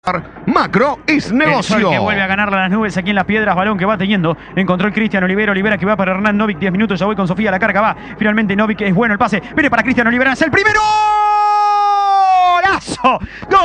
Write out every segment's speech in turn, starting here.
Macro es negocio. El Sol que vuelve a ganarle a las nubes aquí en las piedras. Balón que va teniendo. Encontró el Cristian Olivera. Olivera que va para Hernán Novik. 10 minutos. Ya voy con Sofía. La carga va. Finalmente Novik es bueno el pase. Viene para Cristian Olivera. Es el primero. ¡Golazo! ¡Gol!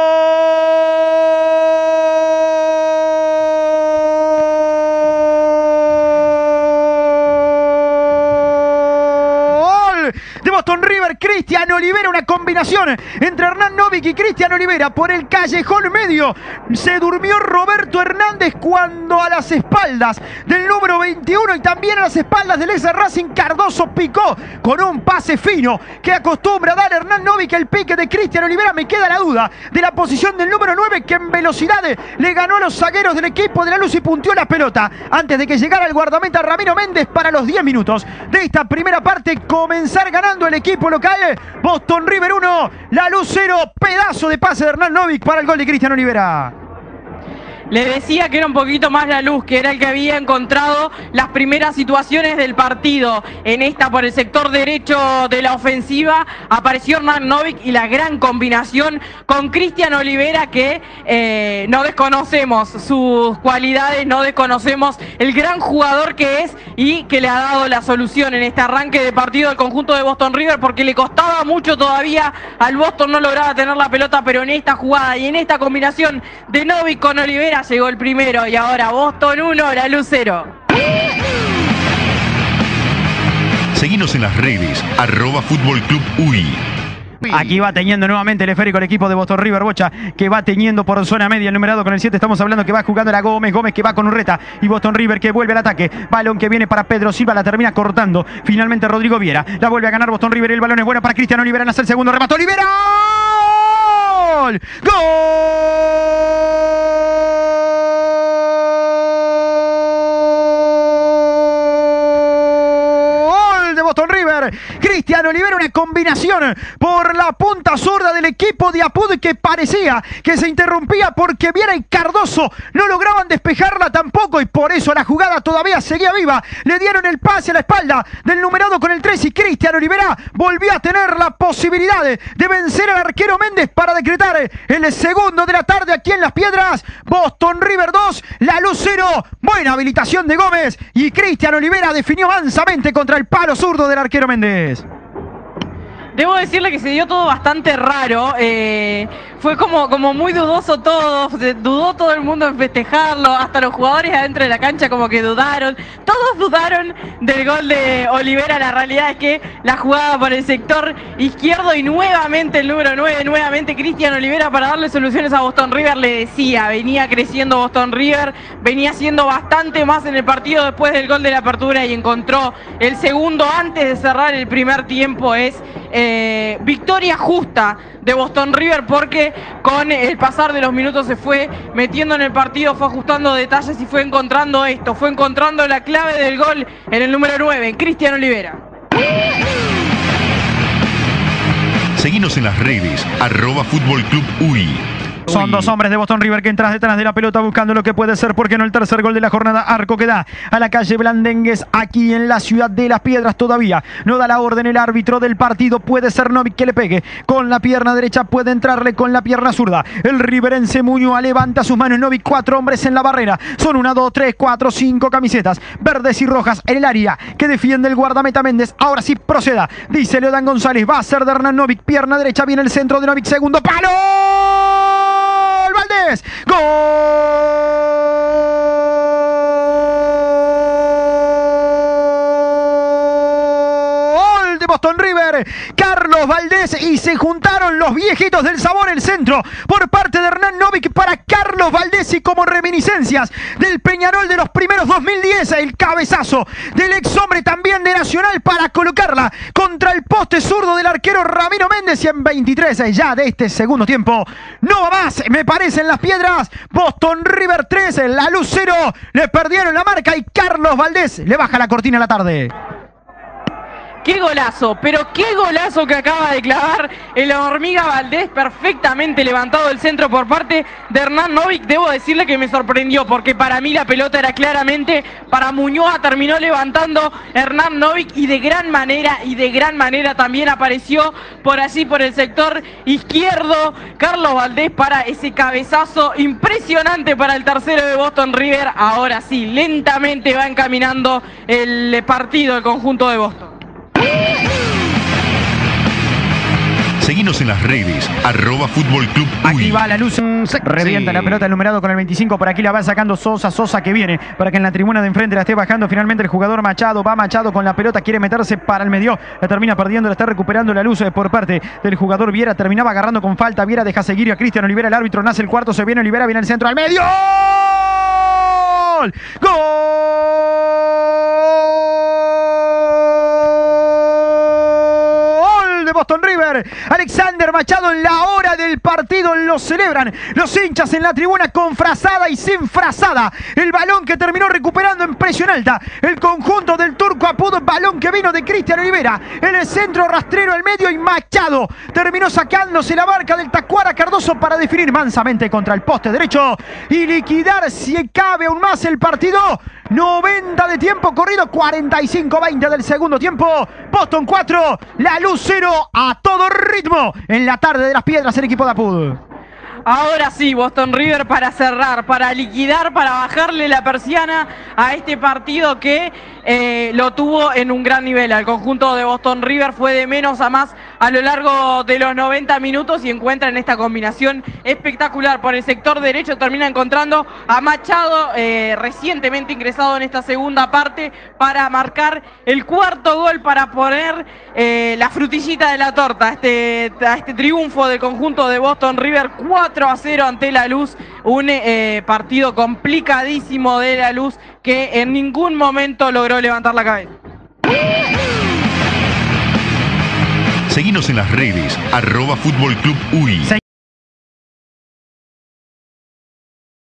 De Boston River, Cristian Olivera, una combinación entre Hernán Novik y Cristian Olivera por el callejón medio. Se durmió Roberto Hernández cuando a las espaldas del número 21 y también a las espaldas del ex Racing, Cardoso picó con un pase fino que acostumbra a dar Hernán Novik. El pique de Cristian Olivera, me queda la duda de la posición del número 9 que en velocidad le ganó a los zagueros del equipo de la Luz y punteó la pelota antes de que llegara el guardameta Ramiro Méndez para los 10 minutos de esta primera parte comenzar ganando el equipo local. Boston River 1, La Luz 0, pedazo de pase de Hernán Novik para el gol de Cristian Olivera. Le decía que era un poquito más La Luz, que era el que había encontrado las primeras situaciones del partido. En esta, por el sector derecho de la ofensiva, apareció Hernán Novik y la gran combinación con Cristian Olivera, que no desconocemos sus cualidades, no desconocemos el gran jugador que es y que le ha dado la solución en este arranque de partido al conjunto de Boston River, porque le costaba mucho todavía al Boston, no lograba tener la pelota, pero en esta jugada y en esta combinación de Novik con Olivera llegó el primero y ahora Boston 1, La Luz 0. Seguinos en las redes, @Fútbol Club UI. Aquí va teniendo nuevamente el esférico el equipo de Boston River. Bocha que va teniendo por zona media el numerado con el 7. Estamos hablando que va jugando la Gómez. Gómez que va con Urreta. Y Boston River que vuelve al ataque. Balón que viene para Pedro Silva. La termina cortando. Finalmente Rodrigo Viera. La vuelve a ganar Boston River. El balón es bueno para Cristian Olivera. Nace el segundo. Remató Olivera. ¡Gol! ¡Gol! Boston River, Cristian Olivera, una combinación por la punta zurda del equipo de Apud que parecía que se interrumpía porque Viera y Cardoso no lograban despejarla tampoco y por eso la jugada todavía seguía viva. Le dieron el pase a la espalda del numerado con el 3 y Cristian Olivera volvió a tener la posibilidad de vencer al arquero Méndez para decretar el segundo de la tarde aquí en Las Piedras. Boston River 2, La Luz 0, buena habilitación de Gómez y Cristian Olivera definió mansamente contra el palo zurdo del arquero Méndez. Debo decirle que se dio todo bastante raro, fue como muy dudoso todo, dudó todo el mundo en festejarlo, hasta los jugadores adentro de la cancha como que dudaron, todos dudaron del gol de Olivera. La realidad es que la jugada por el sector izquierdo y nuevamente el número 9, nuevamente Cristian Olivera para darle soluciones a Boston River. Le decía, venía creciendo Boston River, venía haciendo bastante más en el partido después del gol de la apertura y encontró el segundo antes de cerrar el primer tiempo. Es victoria justa de Boston River porque con el pasar de los minutos se fue metiendo en el partido, fue ajustando detalles y fue encontrando esto, fue encontrando la clave del gol en el número 9, Cristian Olivera. Seguinos en las redes, @Fútbol Club UI. Son dos hombres de Boston River que entran detrás de la pelota buscando lo que puede ser, porque no el tercer gol de la jornada. Arco que da a la calle Blandengues aquí en la ciudad de Las Piedras. Todavía no da la orden el árbitro del partido. Puede ser Novik que le pegue con la pierna derecha, puede entrarle con la pierna zurda. El riverense Muñoz levanta sus manos. Novik, 4 hombres en la barrera. Son 1, 2, 3, 4, 5 camisetas verdes y rojas en el área que defiende el guardameta Méndez. Ahora sí proceda, dice Leodan González. Va a ser de Hernán Novik, pierna derecha, viene el centro de Novik, segundo palo. Valdés, gol de Boston River, Carlos Valdés, y se juntaron los viejitos del sabor. El centro por parte de Hernán Novik para Carlos Valdés y como reminiscencias del Peñarol de los primeros 2010, el cabezazo del ex hombre también de Nacional para colocarla contra el poste zurdo del arquero Ramiro Méndez. Y en 23 ya de este segundo tiempo no va más, me parece, en Las Piedras. Boston River 3, La Luz 0, le perdieron la marca y Carlos Valdés le baja la cortina a la tarde. qué golazo, pero qué golazo que acaba de clavar el Hormiga Valdés, perfectamente levantado el centro por parte de Hernán Novik. Debo decirle que me sorprendió, porque para mí la pelota era claramente para Muñoa, terminó levantando Hernán Novik y de gran manera también apareció por allí, por el sector izquierdo, Carlos Valdés para ese cabezazo impresionante para el tercero de Boston River. Ahora sí, lentamente va encaminando el partido, el conjunto de Boston. Seguinos en las redes, @Fútbol Club UI. Aquí va la luz, revienta la pelota el numerado con el 25, por aquí la va sacando Sosa que viene para que en la tribuna de enfrente la esté bajando finalmente el jugador Machado. Va Machado con la pelota, quiere meterse para el medio, la termina perdiendo, la está recuperando la luz por parte del jugador Viera, terminaba agarrando con falta, Viera deja seguir a Cristian Olivera, el árbitro, nace el cuarto, se viene Olivera, viene el centro al medio. ¡Gol! De Boston River, Alexander Machado en la hora del partido, lo celebran los hinchas en la tribuna con frazada y sin frazada, el balón que terminó recuperando en presión alta el conjunto del Turco Apudo, balón que vino de Cristian Olivera, en el centro rastrero al medio y Machado terminó sacándose la marca del Tacuara Cardoso para definir mansamente contra el poste derecho y liquidar si cabe aún más el partido. 90 de tiempo corrido, 45-20 del segundo tiempo, Boston 4, la luz 0 a todo ritmo en la tarde de las Piedras, el equipo de Apud. Ahora sí, Boston River para cerrar, para liquidar, para bajarle la persiana a este partido que lo tuvo en un gran nivel. Al conjunto de Boston River fue de menos a más a lo largo de los 90 minutos y encuentra en esta combinación espectacular. Por el sector derecho termina encontrando a Machado, recientemente ingresado en esta segunda parte, para marcar el cuarto gol, para poner la frutillita de la torta a este triunfo del conjunto de Boston River, 4-0 ante La Luz, un partido complicadísimo de La Luz que en ningún momento logró levantar la cabeza. Seguinos en las redes, @Fútbol Club UI.